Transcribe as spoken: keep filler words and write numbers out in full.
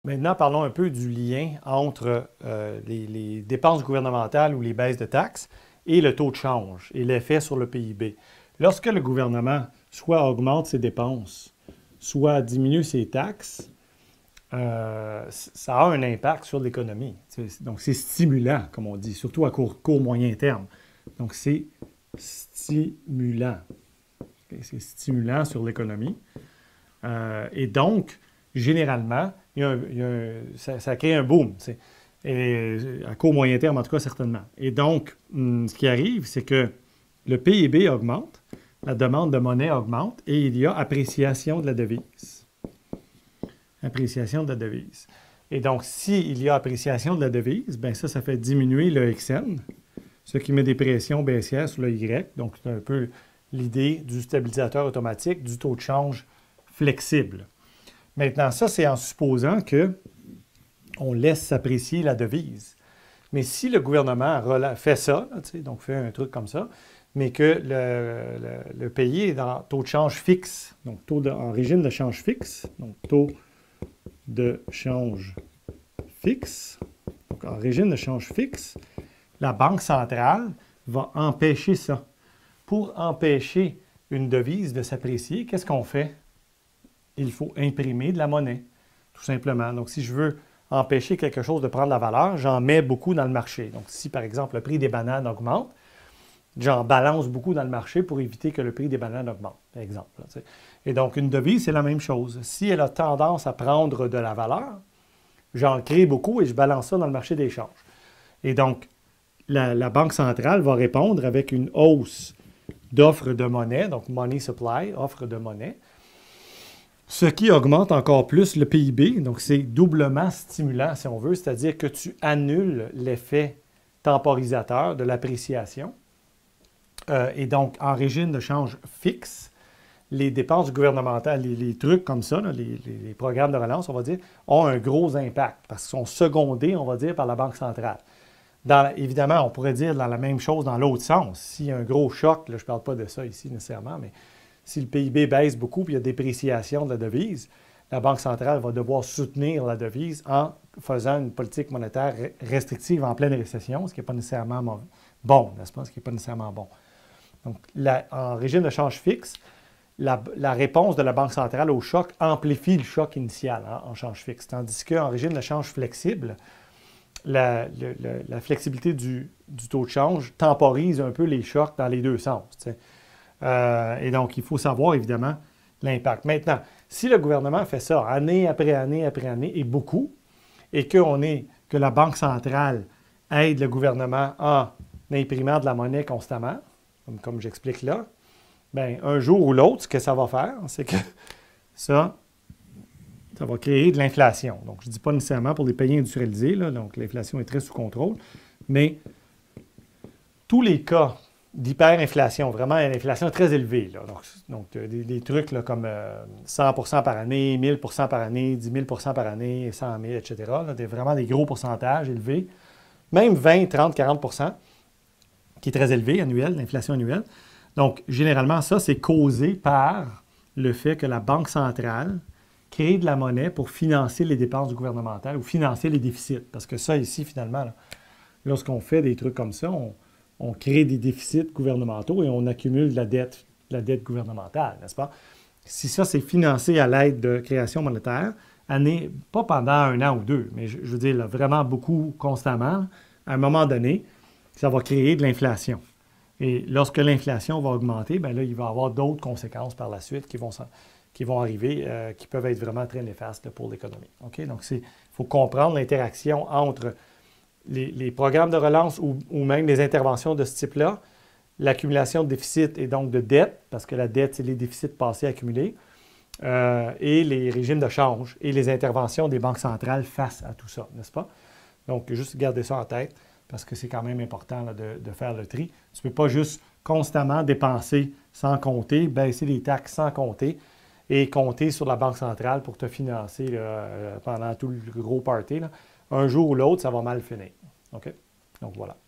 Maintenant, parlons un peu du lien entre euh, les, les dépenses gouvernementales ou les baisses de taxes et le taux de change et l'effet sur le P I B. Lorsque le gouvernement soit augmente ses dépenses, soit diminue ses taxes, euh, ça a un impact sur l'économie. Donc, c'est stimulant, comme on dit, surtout à court, court moyen terme. Donc, c'est stimulant. Okay? C'est stimulant sur l'économie. Euh, et donc, généralement, il y a un, il y a un, ça, ça crée un boom. Et, à court moyen terme, en tout cas, certainement. Et donc, hum, ce qui arrive, c'est que le P I B augmente, la demande de monnaie augmente et il y a appréciation de la devise. Appréciation de la devise. Et donc, s'il y a appréciation de la devise, bien ça, ça fait diminuer le X N, ce qui met des pressions baissières sur le Y. Donc, c'est un peu l'idée du stabilisateur automatique, du taux de change flexible. Maintenant, ça, c'est en supposant qu'on laisse s'apprécier la devise. Mais si le gouvernement fait ça, là, donc fait un truc comme ça, mais que le, le, le pays est dans taux de change fixe, donc taux de, en régime de change fixe, donc taux de change fixe, donc en régime de change fixe, la Banque centrale va empêcher ça. Pour empêcher une devise de s'apprécier, qu'est-ce qu'on fait? Il faut imprimer de la monnaie, tout simplement. Donc, si je veux empêcher quelque chose de prendre la valeur, j'en mets beaucoup dans le marché. Donc, si, par exemple, le prix des bananes augmente, j'en balance beaucoup dans le marché pour éviter que le prix des bananes augmente, par exemple. Là, et donc, une devise, c'est la même chose. Si elle a tendance à prendre de la valeur, j'en crée beaucoup et je balance ça dans le marché des changes. Et donc, la, la Banque centrale va répondre avec une hausse d'offre de monnaie, donc money supply, offre de monnaie, ce qui augmente encore plus le P I B. Donc, c'est doublement stimulant, si on veut, c'est-à-dire que tu annules l'effet temporisateur de l'appréciation. Euh, et donc, en régime de change fixe, les dépenses gouvernementales, les, les trucs comme ça, là, les, les, les programmes de relance, on va dire, ont un gros impact parce qu'ils sont secondés, on va dire, par la Banque centrale. Dans, évidemment, on pourrait dire dans la même chose dans l'autre sens. S'il y a un gros choc, là, je ne parle pas de ça ici nécessairement, mais si le P I B baisse beaucoup et il y a dépréciation de la devise, la Banque centrale va devoir soutenir la devise en faisant une politique monétaire restrictive en pleine récession, ce qui n'est pas nécessairement bon, n'est-ce pas? Ce qui n'est pas nécessairement bon. Donc, la, en régime de change fixe, la, la réponse de la Banque centrale au choc amplifie le choc initial hein, en change fixe, tandis qu'en régime de change flexible, la, le, le, la flexibilité du, du taux de change temporise un peu les chocs dans les deux sens. Euh, et donc, il faut savoir, évidemment, l'impact. Maintenant, si le gouvernement fait ça année après année après année, et beaucoup, et qu'on est, que la Banque centrale aide le gouvernement en imprimant de la monnaie constamment, comme, comme j'explique là, bien, un jour ou l'autre, ce que ça va faire, c'est que ça, ça va créer de l'inflation. Donc, je ne dis pas nécessairement pour les pays industrialisés, là, donc l'inflation est très sous contrôle, mais tous les cas d'hyperinflation, vraiment une inflation très élevée, là, donc, donc des, des trucs là, comme euh, cent pour cent par année, mille pour cent par année, dix mille pour cent par année, cent mille, et cetera, là, des, vraiment des gros pourcentages élevés, même vingt, trente, quarante pour cent, qui est très élevé annuel, l'inflation annuelle. Donc, généralement, ça, c'est causé par le fait que la Banque centrale crée de la monnaie pour financer les dépenses gouvernementales ou financer les déficits. Parce que ça, ici, finalement, là, lorsqu'on fait des trucs comme ça, on, on crée des déficits gouvernementaux et on accumule de la dette, de la dette gouvernementale, n'est-ce pas? Si ça, c'est financé à l'aide de création monétaire, année, pas pendant un an ou deux, mais je, je veux dire là, vraiment beaucoup constamment, à un moment donné, ça va créer de l'inflation. Et lorsque l'inflation va augmenter, bien là, il va y avoir d'autres conséquences par la suite qui vont, qui vont arriver, euh, qui peuvent être vraiment très néfastes pour l'économie. Okay? Donc, il faut comprendre l'interaction entre les, les programmes de relance ou, ou même les interventions de ce type-là, l'accumulation de déficits et donc de dette, parce que la dette, c'est les déficits passés accumulés, euh, et les régimes de change et les interventions des banques centrales face à tout ça, n'est-ce pas? Donc, juste garder ça en tête, parce que c'est quand même important là, de, de faire le tri. Tu ne peux pas juste constamment dépenser sans compter, baisser les taxes sans compter et compter sur la Banque centrale pour te financer là, pendant tout le gros party. Là. Un jour ou l'autre, ça va mal finir. OK? Donc, voilà.